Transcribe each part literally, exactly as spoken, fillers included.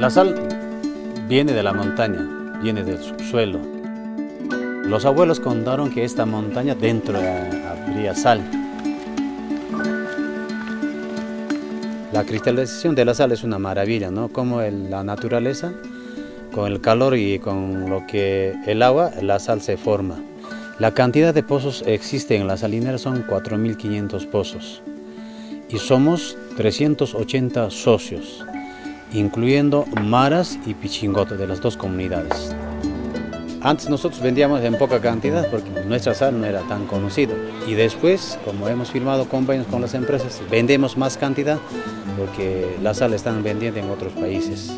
La sal viene de la montaña, viene del subsuelo. Los abuelos contaron que esta montaña dentro habría sal. La cristalización de la sal es una maravilla, ¿no? Como el, la naturaleza, con el calor y con lo que el agua, la sal se forma. La cantidad de pozos existe en la salinera son cuatro mil quinientos pozos y somos trescientos ochenta socios, incluyendo maras y pichingoto de las dos comunidades. Antes nosotros vendíamos en poca cantidad porque nuestra sal no era tan conocida y después, como hemos firmado convenios con las empresas, vendemos más cantidad porque la sal la están vendiendo en otros países.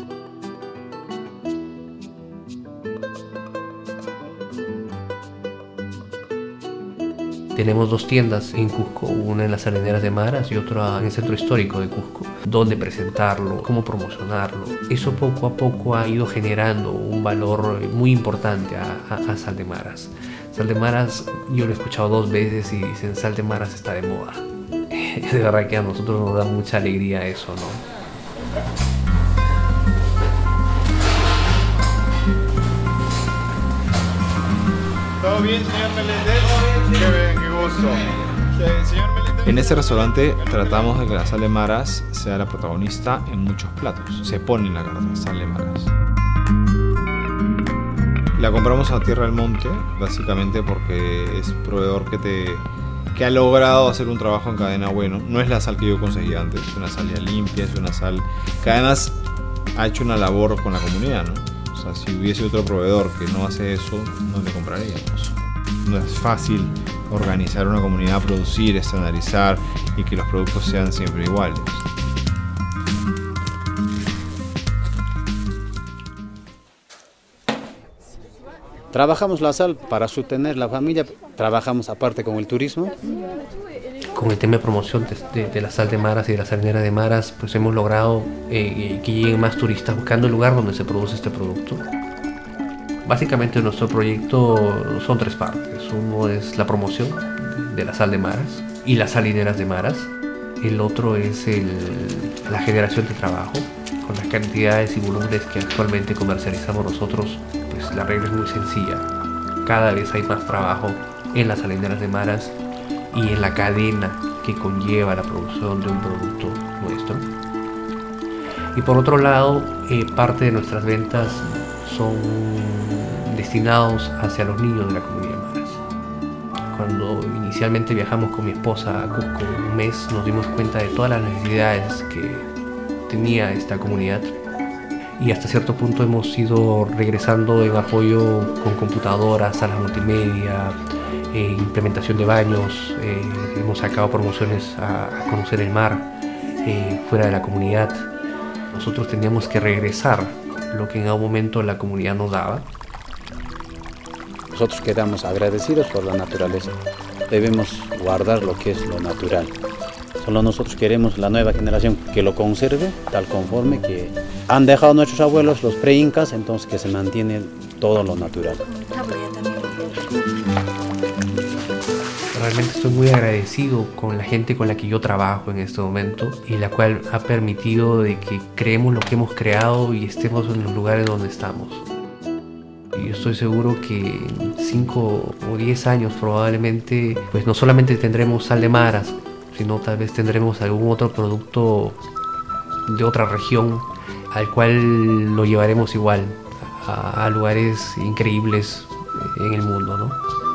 Tenemos dos tiendas en Cusco, una en las Salineras de Maras y otra en el centro histórico de Cusco, donde presentarlo, cómo promocionarlo. Eso poco a poco ha ido generando un valor muy importante a, a, a Sal de Maras. Sal de Maras, yo lo he escuchado dos veces y dicen Sal de Maras está de moda. De verdad que a nosotros nos da mucha alegría eso, ¿no? ¿Todo bien, señor Meléndez? Qué bien, qué gusto. Sí, señor Meléndez. En este restaurante tratamos de que la sal de maras sea la protagonista en muchos platos. Se pone en la carta, sal de maras. La compramos a Tierra del Monte, básicamente porque es un proveedor que, te, que ha logrado hacer un trabajo en cadena bueno. No es la sal que yo conseguí antes, es una sal ya limpia, es una sal que además ha hecho una labor con la comunidad, ¿no? O sea, si hubiese otro proveedor que no hace eso, no le compraríamos. No es fácil organizar una comunidad, producir, estandarizar y que los productos sean siempre iguales. Trabajamos la sal para sostener la familia, trabajamos aparte con el turismo. Con el tema de promoción de, de, de la Sal de Maras y de la Salinera de Maras, pues hemos logrado eh, que lleguen más turistas buscando el lugar donde se produce este producto. Básicamente nuestro proyecto son tres partes. Uno es la promoción de la Sal de Maras y las salineras de Maras. El otro es el, la generación de trabajo. Con las cantidades y volúmenes que actualmente comercializamos nosotros, pues la regla es muy sencilla. Cada vez hay más trabajo en las salineras de Maras y en la cadena que conlleva la producción de un producto nuestro. Y por otro lado, eh, parte de nuestras ventas son destinados hacia los niños de la comunidad de Maras. Cuando inicialmente viajamos con mi esposa a Cusco un mes, nos dimos cuenta de todas las necesidades que tenía esta comunidad y hasta cierto punto hemos ido regresando en apoyo con computadoras, salas multimedia, Eh, implementación de baños, eh, hemos sacado promociones a, a conocer el mar eh, fuera de la comunidad. Nosotros teníamos que regresar lo que en algún momento la comunidad nos daba. Nosotros quedamos agradecidos por la naturaleza. Debemos guardar lo que es lo natural. Solo nosotros queremos la nueva generación que lo conserve tal conforme que han dejado nuestros abuelos, los pre-incas, entonces que se mantiene todo lo natural. Realmente estoy muy agradecido con la gente con la que yo trabajo en este momento y la cual ha permitido de que creemos lo que hemos creado y estemos en los lugares donde estamos. Y yo estoy seguro que en cinco o diez años probablemente pues no solamente tendremos Sal de Maras, sino tal vez tendremos algún otro producto de otra región al cual lo llevaremos igual a, a lugares increíbles en el mundo, ¿no?